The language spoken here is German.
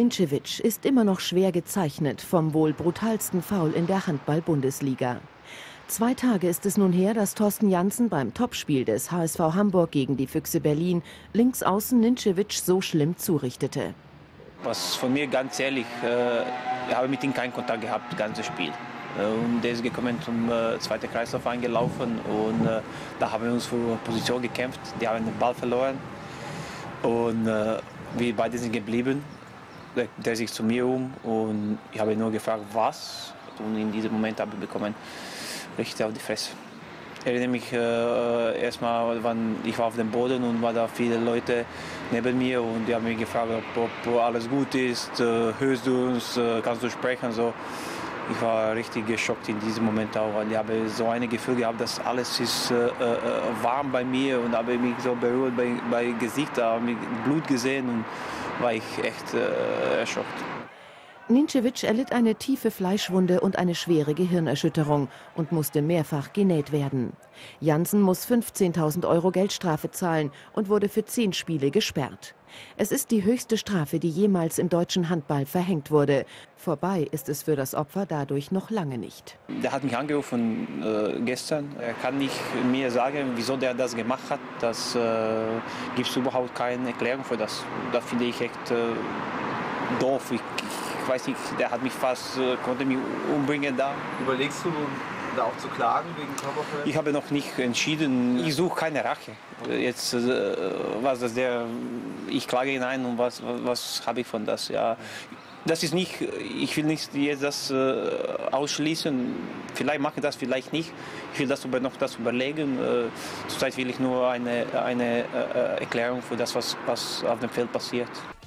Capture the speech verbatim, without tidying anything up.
Ninčević ist immer noch schwer gezeichnet vom wohl brutalsten Foul in der Handball-Bundesliga. Zwei Tage ist es nun her, dass Thorsten Janssen beim Topspiel des H S V Hamburg gegen die Füchse Berlin Linksaußen Ninčević so schlimm zurichtete. Was von mir ganz ehrlich, äh, ich habe mit ihm keinen Kontakt gehabt, das ganze Spiel. Und der ist gekommen zum äh, zweiten Kreislauf eingelaufen und äh, da haben wir uns für Position gekämpft. Die haben den Ball verloren und äh, wir beide sind geblieben. Der, der sich zu mir um und ich habe nur gefragt, was. Und in diesem Moment habe ich bekommen, richtig auf die Fresse. Ich erinnere mich äh, erstmal, ich war auf dem Boden und war da viele Leute neben mir und die haben mich gefragt, ob, ob alles gut ist, äh, hörst du uns, äh, kannst du sprechen. So. Ich war richtig geschockt in diesem Moment auch, weil ich habe so ein Gefühl gehabt, dass alles ist äh, äh, warm bei mir und habe mich so berührt bei, bei Gesicht, da habe ich Blut gesehen und war ich echt äh, erschockt. Ninčević erlitt eine tiefe Fleischwunde und eine schwere Gehirnerschütterung und musste mehrfach genäht werden. Janssen muss fünfzehntausend Euro Geldstrafe zahlen und wurde für zehn Spiele gesperrt. Es ist die höchste Strafe, die jemals im deutschen Handball verhängt wurde. Vorbei ist es für das Opfer dadurch noch lange nicht. Der hat mich angerufen äh, gestern. Er kann nicht mir sagen, wieso der das gemacht hat. Das äh, gibt es überhaupt keine Erklärung für das. Das finde ich echt äh, doof. Ich, ich weiß nicht, der hat mich fast, äh, konnte mich umbringen da. Überlegst du, da auch zu klagen wegen Körperverletzung? Ich habe noch nicht entschieden. Ich suche keine Rache. Jetzt, äh, was das der, ich klage hinein und was, was, was habe ich von das? Ja, das ist nicht, ich will nicht jetzt das äh, ausschließen. Vielleicht mache ich das, vielleicht nicht. Ich will das über, noch das überlegen. Äh, zurzeit will ich nur eine, eine äh, Erklärung für das, was, was auf dem Feld passiert.